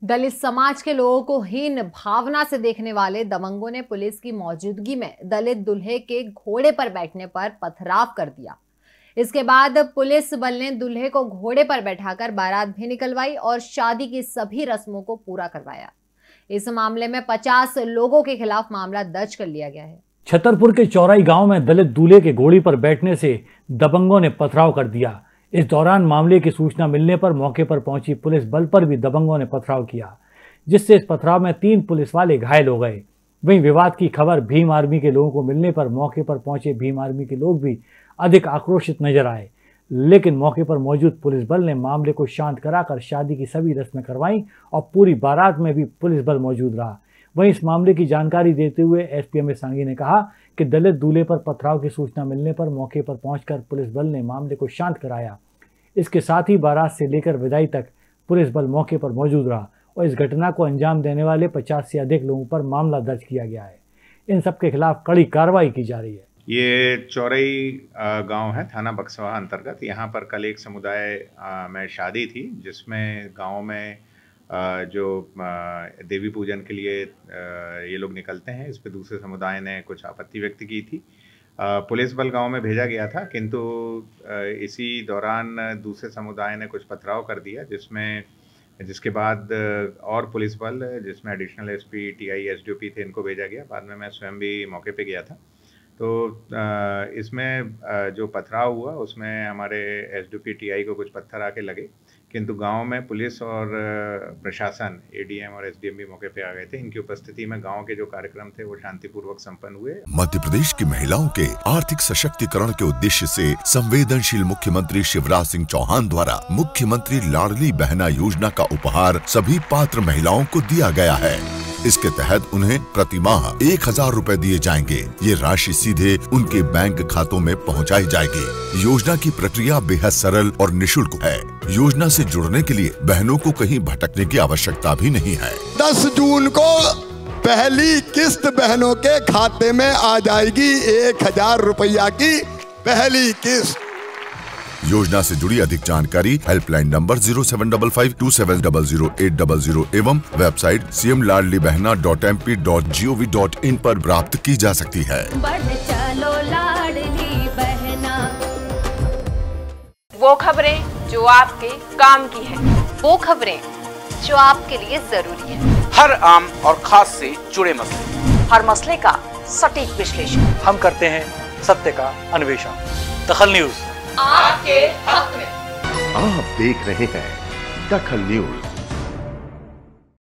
दलित समाज के लोगों को हीन भावना से देखने वाले दबंगों ने पुलिस की मौजूदगी में दलित दूल्हे के घोड़े पर बैठने पर पथराव कर दिया। इसके बाद पुलिस बल ने दूल्हे को घोड़े पर बैठाकर बारात भी निकलवाई और शादी की सभी रस्मों को पूरा करवाया। इस मामले में 50 लोगों के खिलाफ मामला दर्ज कर लिया गया है। छतरपुर के चौराई गांव में दलित दूल्हे के घोड़ी पर बैठने से दबंगों ने पथराव कर दिया। इस दौरान मामले की सूचना मिलने पर मौके पर पहुंची पुलिस बल पर भी दबंगों ने पथराव किया, जिससे इस पथराव में 3 पुलिस वाले घायल हो गए। वहीं विवाद की खबर भीम आर्मी के लोगों को मिलने पर मौके पर पहुंचे भीम आर्मी के लोग भी अधिक आक्रोशित नजर आए, लेकिन मौके पर मौजूद पुलिस बल ने मामले को शांत कराकर शादी की सभी रस्में करवाईं और पूरी बारात में भी पुलिस बल मौजूद रहा। वहीं इस मामले की जानकारी देते हुए एसपी अमित सांघी ने कहा कि दलित दूल्हे पर पथराव की सूचना मिलने पर मौके पर पहुंचकर पुलिस बल ने मामले को शांत कराया। इसके साथ ही बारात से लेकर विदाई तक पुलिस बल मौके पर मौजूद रहा और इस घटना को अंजाम देने वाले 50 से अधिक लोगों पर मामला दर्ज किया गया है। इन सब के खिलाफ कड़ी कार्रवाई की जा रही है। ये चौराई गांव है, थाना बक्सवा अंतर्गत। यहाँ पर कल एक समुदाय में शादी थी, जिसमें गांव में जो देवी पूजन के लिए ये लोग निकलते हैं, इस पे दूसरे समुदाय ने कुछ आपत्ति व्यक्त की थी। पुलिस बल गांव में भेजा गया था, किंतु इसी दौरान दूसरे समुदाय ने कुछ पथराव कर दिया, जिसके बाद और पुलिस बल, जिसमें एडिशनल एसपी, टीआई, एसडीओपी थे, इनको भेजा गया। बाद में मैं स्वयं भी मौके पे गया था। तो इसमें जो पथराव हुआ उसमें हमारे एसडीओपी, टीआई को कुछ पत्थर आके लगे, किंतु गांव में पुलिस और प्रशासन, एडीएम और एसडीएम भी मौके पे आ गए थे। इनकी उपस्थिति में गांव के जो कार्यक्रम थे वो शांतिपूर्वक संपन्न हुए। मध्य प्रदेश की महिलाओं के आर्थिक सशक्तिकरण के उद्देश्य से संवेदनशील मुख्यमंत्री शिवराज सिंह चौहान द्वारा मुख्यमंत्री लाडली बहना योजना का उपहार सभी पात्र महिलाओं को दिया गया है। इसके तहत उन्हें प्रति माह 1000 रुपए दिए जाएंगे। ये राशि सीधे उनके बैंक खातों में पहुंचाई जाएगी। योजना की प्रक्रिया बेहद सरल और निःशुल्क है। योजना से जुड़ने के लिए बहनों को कहीं भटकने की आवश्यकता भी नहीं है। 10 जून को पहली किस्त बहनों के खाते में आ जाएगी। 1000 रुपया की पहली किस्त। योजना से जुड़ी अधिक जानकारी हेल्पलाइन नंबर 075527000800 एवं वेबसाइट cmladlibehna.mp.gov.in पर प्राप्त की जा सकती है। बढ़ चलो लाडली बहना। वो खबरें जो आपके काम की है, वो खबरें जो आपके लिए जरूरी है। हर आम और खास से जुड़े मसले, हर मसले का सटीक विश्लेषण हम करते हैं सत्य का अन्वेषण। दखल न्यूज आपके हक में। आप देख रहे हैं दखल न्यूज।